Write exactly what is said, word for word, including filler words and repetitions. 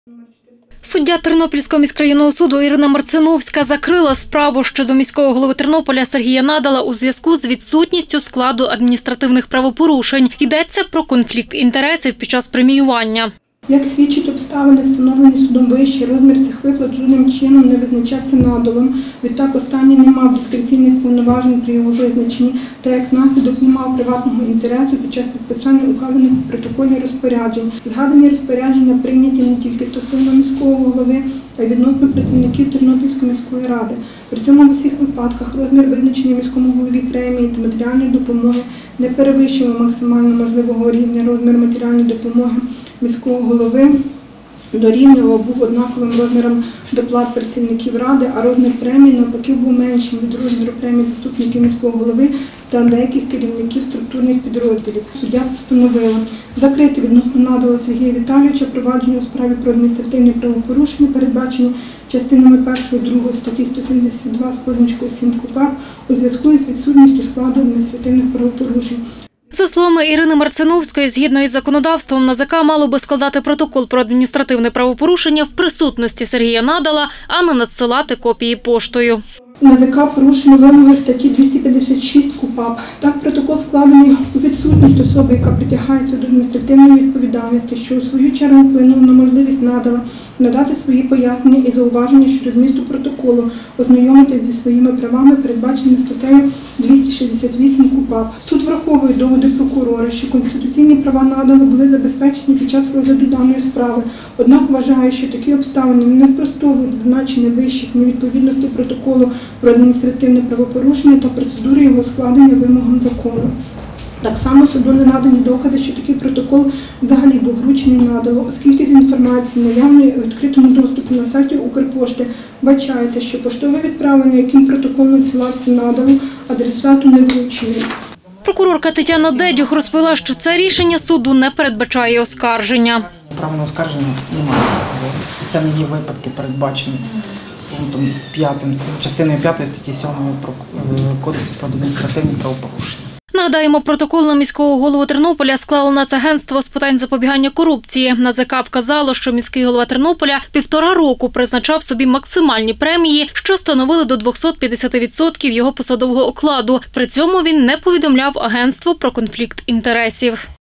Суддя Тернопільського міськрайонного суду Ірина Марциновська закрила справу щодо міського голови Тернополя Сергія Надала у зв'язку з відсутністю складу адміністративних правопорушень. Йдеться про конфлікт інтересів під час преміювання. Як свідчать обставини, встановлені судом вище, розмір цих виплат жодним чином не визначався Надалом. Відтак останній не мав дискреційних повноважень при його визначенні, та як наслідок не мав приватного інтересу під час підписання указаних у протоколі розпоряджень. Згадані розпорядження прийняті не тільки стосовно міського голови, а й відносно працівників Тернопільської міської ради. При цьому в усіх випадках розмір визначення міському голові премії та матеріальної допомоги не перевищував максимально можливого рівня. Розмір матеріальної допомоги міського голови дорівнював був однаковим розміром доплат працівників ради, а розмір премії навпаки був меншим від розміру премії заступників міського голови та деяких керівників структурних підрозділів. Суддя постановила закрити відносно Надала Сергія Віталійовича провадження у справі про адміністративні правопорушення, передбачені частинами першої другої статті сто сімдесят два з позначкою сім КУпАП у зв'язку із відсутністю складу адміністративних правопорушень. За словами Ірини Марциновської, згідно із законодавством, НАЗК мало би складати протокол про адміністративне правопорушення в присутності Сергія Надала, а не надсилати копії поштою. НАЗК порушено вимоги статті двісті п'ятдесят шість КУпАП. Так, протокол складений у відсутність особи, яка притягається до адміністративної відповідальності, що у свою чергу вплинуло на можливість Надала надати свої пояснення і зауваження щодо змісту протоколу, ознайомитись зі своїми правами, передбаченими статтею двісті шістдесят вісім КУпАП. Суд враховує доводи прокурора, що конституційні права Надала були забезпечені під час розгляду даної справи. Однак вважає, що такі обставини не спростовують значення вищих невідповідностей протоколу про адміністративне правопорушення та процедури його складення вимогам закону. Так само суду не надані докази, що такий протокол взагалі був вручений Надалу, оскільки з інформації, наявної у відкритому доступі на сайті Укрпошти, бачається, що поштове відправлення, яким протокол надсилався Надалу, адресату не вручили. Прокурорка Тетяна Дедюх розповіла, що це рішення суду не передбачає оскарження. Право на оскарження немає. Це не є випадки, передбачені пунктом п'ятим, частиною п'ятої статті сьомої Кодексу про адміністративні правопорушення. Нагадаємо, протокол на міського голову Тернополя склало Нацагентство з питань запобігання корупції. НАЗК вказало, що міський голова Тернополя півтора року призначав собі максимальні премії, що становили до двохсот п'ятдесяти відсотків його посадового окладу. При цьому він не повідомляв агентству про конфлікт інтересів.